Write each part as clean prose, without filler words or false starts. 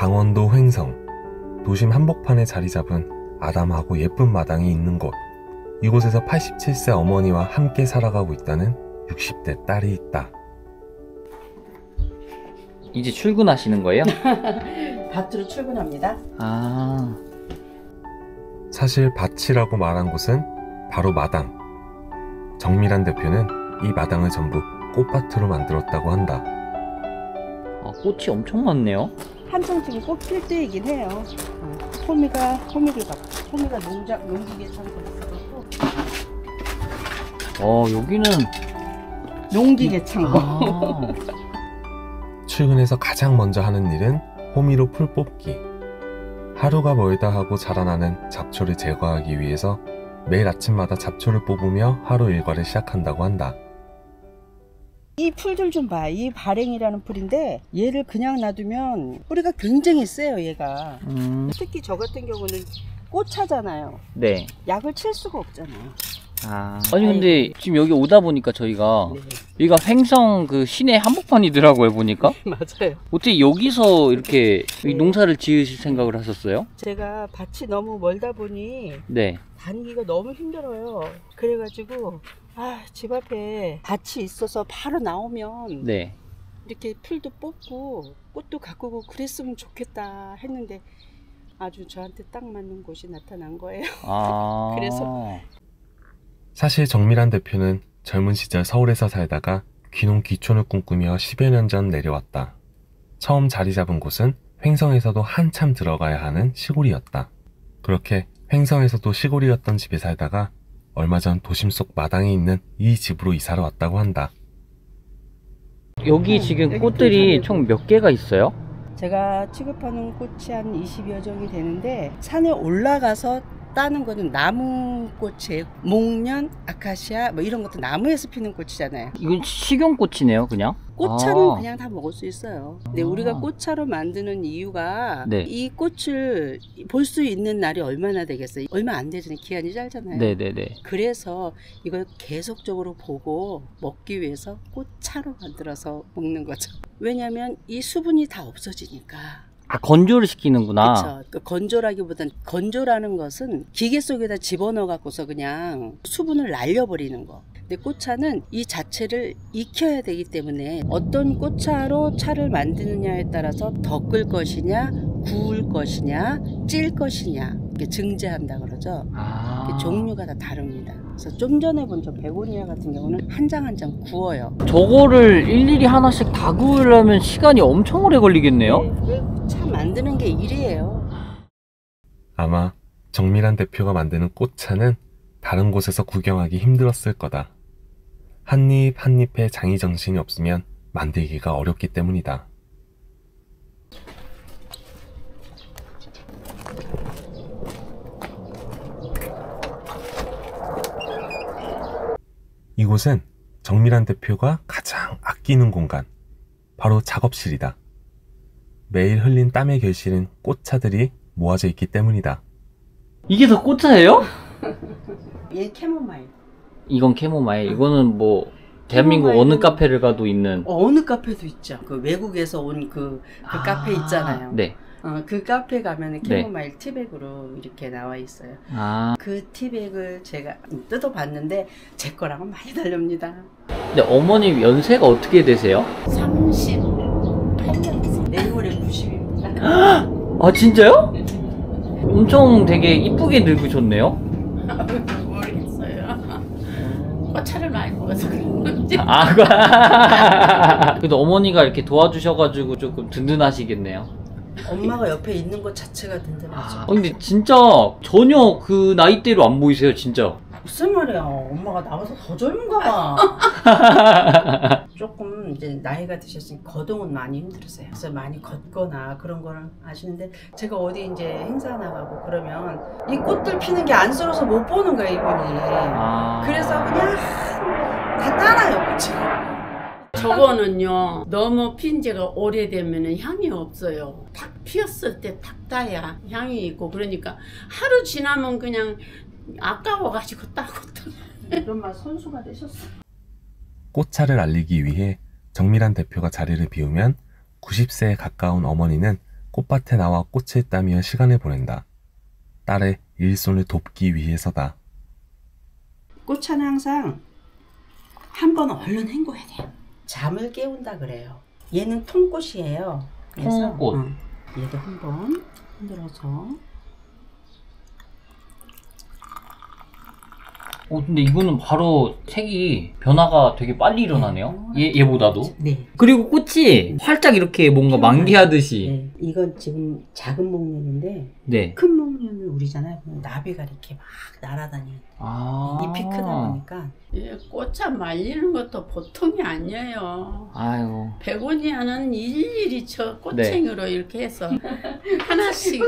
강원도 횡성, 도심 한복판에 자리 잡은 아담하고 예쁜 마당이 있는 곳. 이곳에서 87세 어머니와 함께 살아가고 있다는 60대 딸이 있다. 이제 출근하시는 거예요? 밭으로 출근합니다. 아, 사실 밭이라고 말한 곳은 바로 마당. 정미란 대표는 이 마당을 전부 꽃밭으로 만들었다고 한다. 아, 꽃이 엄청 많네요. 한창 지금 꽃 필 때이긴 해요. 호미가 농기계 창고 있어서. 여기는 농기계 창고. 아, 출근해서 가장 먼저 하는 일은 호미로 풀 뽑기. 하루가 멀다 하고 자라나는 잡초를 제거하기 위해서 매일 아침마다 잡초를 뽑으며 하루 일과를 시작한다고 한다. 이 풀들 좀 봐. 이 발행이라는 풀인데 얘를 그냥 놔두면 뿌리가 굉장히 세요, 얘가. 특히 저 같은 경우는 꽃차잖아요. 네. 약을 칠 수가 없잖아요. 아니 근데 지금 여기 오다 보니까 저희가 네. 여기가 횡성 그 시내 한복판이더라고요 보니까. 맞아요. 어떻게 여기서 이렇게 네. 농사를 지으실 생각을 하셨어요? 제가 밭이 너무 멀다 보니 네. 다니기가 너무 힘들어요. 그래가지고 집 앞에 밭이 있어서 바로 나오면 네. 이렇게 풀도 뽑고 꽃도 가꾸고 그랬으면 좋겠다 했는데 아주 저한테 딱 맞는 곳이 나타난 거예요. 그래서 사실 정미란 대표는 젊은 시절 서울에서 살다가 귀농 귀촌을 꿈꾸며 10여 년 전 내려왔다. 처음 자리 잡은 곳은 횡성에서도 한참 들어가야 하는 시골이었다. 그렇게 횡성에서도 시골이었던 집에 살다가 얼마 전 도심 속 마당에 있는 이 집으로 이사를 왔다고 한다. 여기 지금 꽃들이 총 몇 개가 있어요? 제가 취급하는 꽃이 한 20여 종이 되는데 산에 올라가서 따는 거는 나무꽃이에요. 목련, 아카시아 뭐 이런 것도 나무에서 피는 꽃이잖아요. 이건 식용꽃이네요 그냥? 꽃차는 그냥 다 먹을 수 있어요. 근데 우리가 꽃차로 만드는 이유가 네. 이 꽃을 볼 수 있는 날이 얼마나 되겠어요? 얼마 안 되잖아요. 기한이 짧잖아요. 네네네. 그래서 이걸 계속적으로 보고 먹기 위해서 꽃차로 만들어서 먹는 거죠. 왜냐하면 이 수분이 다 없어지니까. 건조를 시키는구나. 그렇죠. 그 건조라기보단 건조라는 것은 기계 속에다 집어넣어 갖고서 그냥 수분을 날려버리는 거. 근데 꽃차는 이 자체를 익혀야 되기 때문에 어떤 꽃차로 차를 만드느냐에 따라서 더 끌 것이냐, 구울 것이냐, 찔 것이냐 이렇게 증제한다 그러죠. 종류가 다 다릅니다. 그래서 좀 전에 본 저 베고니아 같은 경우는 한 장 한 장 구워요. 저거를 일일이 하나씩 다 구우려면 시간이 엄청 오래 걸리겠네요? 네, 차 만드는 게 일이에요. 아마 정미란 대표가 만드는 꽃차는 다른 곳에서 구경하기 힘들었을 거다. 한 입 한 입에 장이정신이 없으면 만들기가 어렵기 때문이다. 이곳은 정미란 대표가 가장 아끼는 공간, 바로 작업실이다. 매일 흘린 땀의 결실은 꽃차들이 모아져 있기 때문이다. 이게 다 꽃차예요? 얘 캐모마일. 이건 캐모마일. 이거는 뭐 대한민국 어느 카페를 가도 있는. 어느 카페도 있죠. 그 외국에서 온 그 카페 있잖아요. 네. 그 카페 가면 캐모마일 티백으로 이렇게 나와 있어요. 그 티백을 제가 뜯어봤는데 제 거랑은 많이 다릅니다. 근데 어머님 연세가 어떻게 되세요? 38년. 내년에 90입니다. 아 진짜요? 엄청 되게 이쁘게 늙으셨네요? 모르겠어요. 꽃차를 많이 먹어서 그런지. 그래도 어머니가 이렇게 도와주셔가지고 조금 든든하시겠네요. 엄마가 옆에 있는 것 자체가 든든하죠. 근데 진짜 전혀 그 나이대로 안 보이세요 진짜. 무슨 말이야. 엄마가 나와서 더 젊은가 봐. 조금 이제 나이가 드셨으니 거동은 많이 힘들으세요. 그래서 많이 걷거나 그런 거를 아시는데 제가 어디 이제 행사 나가고 그러면 이 꽃들 피는 게 안쓰러워서 못 보는 거야 이분이. 그래서 그냥 다 따라요 꽃을. 저거는요 너무 핀 지가 오래되면 향이 없어요. 탁 피었을 때 탁 따야 향이 있고 그러니까 하루 지나면 그냥 아까워가지고 따고 또. 이런 말 선수가 되셨어. 꽃차를 알리기 위해 정미란 대표가 자리를 비우면 90세에 가까운 어머니는 꽃밭에 나와 꽃을 따며 시간을 보낸다. 딸의 일손을 돕기 위해서다. 꽃차는 항상 한 번 얼른 헹궈야 돼요. 잠을 깨운다 그래요. 얘는 통꽃이에요. 그래서 통꽃. 얘도 한 번 흔들어서. 근데 이거는 바로 색이 변화가 되게 빨리 일어나네요. 얘보다도. 네. 그리고 꽃이 활짝 이렇게 뭔가 만개하듯이. 네. 이건 지금 작은 목련인데 네. 큰 목련은 우리잖아요. 나비가 이렇게 막 날아다녀요. 아. 잎이 크다 보니까. 꽃차 말리는 것도 보통이 아니에요. 아유. 베고니아는 일일이 저 꽃챙이로 이렇게 해서 하나씩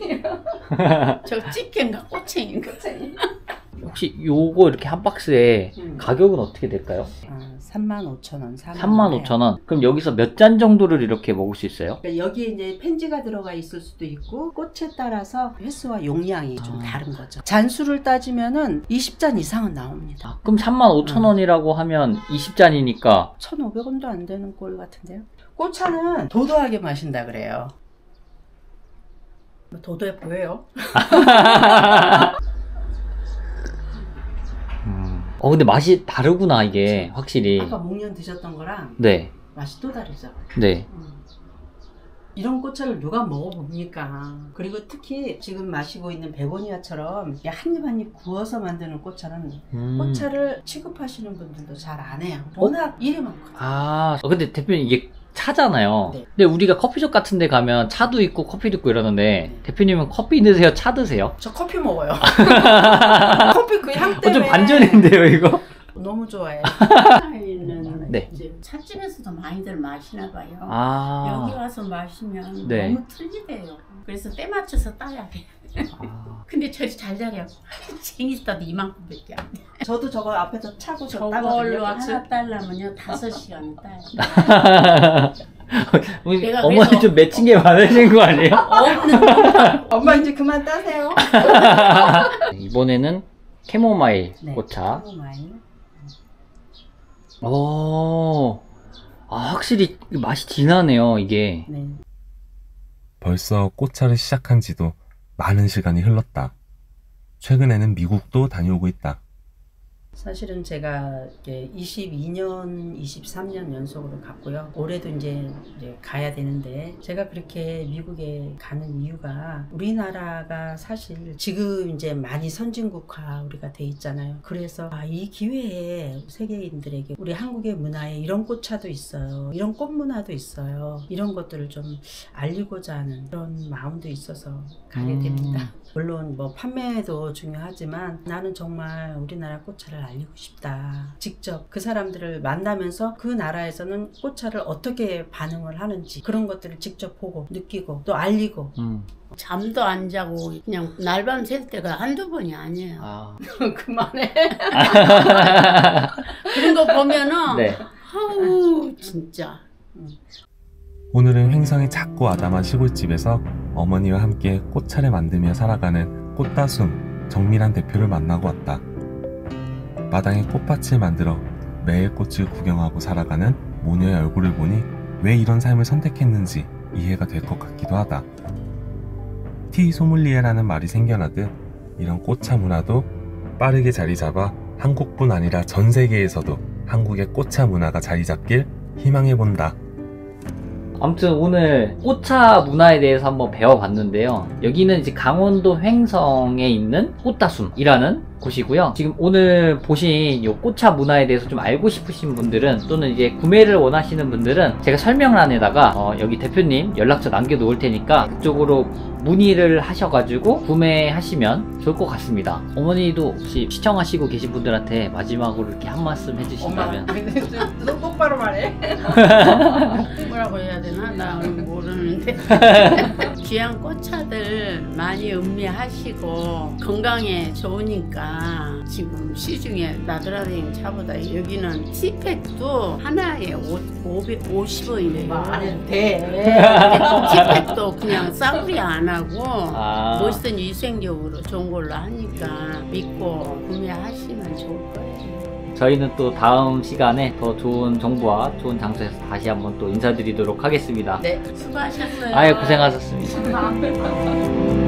저 찌개인가 꽃챙인가. 혹시 요거 이렇게 한 박스에 가격은 어떻게 될까요? 35,000원. 35,000원. 그럼 여기서 몇 잔 정도를 이렇게 먹을 수 있어요? 그러니까 여기에 이제 펜지가 들어가 있을 수도 있고 꽃에 따라서 횟수와 용량이 좀 다른 거죠. 잔수를 따지면은 20잔 이상은 나옵니다. 그럼 35,000원이라고 하면 20잔이니까 1,500원도 안 되는 꼴 같은데요. 꽃차는 도도하게 마신다 그래요. 도도해 보여요? 근데 맛이 다르구나 이게 확실히. 아까 목련 드셨던 거랑 네. 맛이 또 다르죠. 네. 이런 꽃차를 누가 먹어봅니까? 그리고 특히 지금 마시고 있는 베고니아처럼 한 입 한 입 구워서 만드는 꽃차는 꽃차를 취급하시는 분들도 잘 안 해요. 워낙 일이 많거든요. 근데 대표님 이게 차잖아요. 네. 근데 우리가 커피숍 같은 데 가면 차도 있고 커피도 있고 이러는데 네. 대표님은 커피 드세요? 차 드세요? 저 커피 먹어요. 커피 그 향 때문에. 좀 반전인데요 이거? 너무 좋아해. 차이는 네. 이제 찻집에서도 많이들 마시나 봐요. 아. 여기 와서 마시면 네. 너무 틀리대요. 그래서 때 맞춰서 따야 돼. 근데 저리 잘 자려고 생일따도 이만큼밖에 안 돼. 저도 저거 앞에서 차고 저 저걸로 따거든요. 하나 따려면요 5시간 따요. 내가 어머니 그래서- 좀 맺힌 게 많으신 거 아니에요? 엄마 이제 그만 따세요. 이번에는 캐모마일 네. 꽃차. 캐모마일. 확실히 맛이 진하네요 이게. 네. 벌써 꽃차를 시작한 지도 많은 시간이 흘렀다. 최근에는 미국도 다녀오고 있다. 사실은 제가 이제 22년, 23년 연속으로 갔고요. 올해도 이제 가야 되는데 제가 그렇게 미국에 가는 이유가 우리나라가 사실 지금 이제 많이 선진국화 우리가 돼 있잖아요. 그래서 이 기회에 세계인들에게 우리 한국의 문화에 이런 꽃차도 있어요. 이런 꽃 문화도 있어요. 이런 것들을 좀 알리고자 하는 그런 마음도 있어서 가게 됩니다. 물론 뭐 판매도 중요하지만 나는 정말 우리나라 꽃차를 알리고 싶다. 직접 그 사람들을 만나면서 그 나라에서는 꽃차를 어떻게 반응을 하는지 그런 것들을 직접 보고 느끼고 또 알리고. 잠도 안 자고 그냥 날밤 샐 때가 한두 번이 아니에요. 그만해. 그런 거 보면은 네. 아우 진짜. 오늘은 횡성의 작고 아담한 시골집에서 어머니와 함께 꽃차를 만들며 살아가는 꽃다숨 정미란 대표를 만나고 왔다. 마당에 꽃밭을 만들어 매일 꽃을 구경하고 살아가는 모녀의 얼굴을 보니 왜 이런 삶을 선택했는지 이해가 될 것 같기도 하다. 티 소믈리에라는 말이 생겨나듯 이런 꽃차 문화도 빠르게 자리 잡아 한국뿐 아니라 전 세계에서도 한국의 꽃차 문화가 자리 잡길 희망해본다. 아무튼 오늘 꽃차 문화에 대해서 한번 배워봤는데요. 여기는 이제 강원도 횡성에 있는 꽃다숨이라는 곳이고요. 지금 오늘 보신 이 꽃차 문화에 대해서 좀 알고 싶으신 분들은 또는 이제 구매를 원하시는 분들은 제가 설명란에다가 여기 대표님 연락처 남겨놓을 테니까 그쪽으로 문의를 하셔가지고 구매하시면 좋을 것 같습니다. 어머니도 혹시 시청하시고 계신 분들한테 마지막으로 이렇게 한 말씀 해주신다면. 너 똑바로 말해. 뭐라고 해야 되나? 나 모르는데. 귀한 꽃차들 많이 음미하시고 건강에 좋으니까 지금 시중에 나들아다니는 차보다 여기는 티팩도 하나에 550원이래요. 안 해도 돼. 티팩도 그냥 싸구려 안 하고 멋있는 위생적으로 좋은 걸로 하니까 믿고 구매하시면 좋을 거예요. 저희는 또 다음 시간에 더 좋은 정보와 좋은 장소에서 다시 한번 또 인사드리도록 하겠습니다. 네, 수고하셨어요. 아유, 고생하셨습니다. 감사합니다.